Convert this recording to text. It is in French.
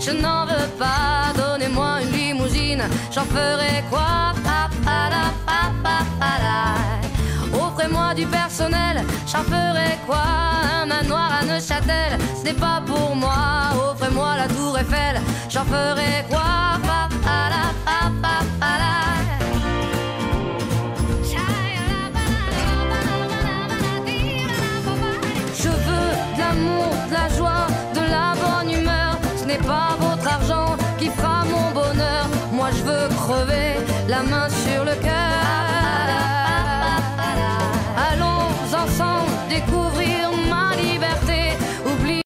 je n'en veux pas. Donnez-moi une limousine, j'en ferai quoi? Offrez-moi du personnel, j'en ferai quoi? Un manoir à Neuchâtel, ce n'est pas pour moi. Offrez-moi la tour Eiffel, j'en ferai quoi? Je veux de l'amour, de la joie, de la bonne humeur. Ce n'est pas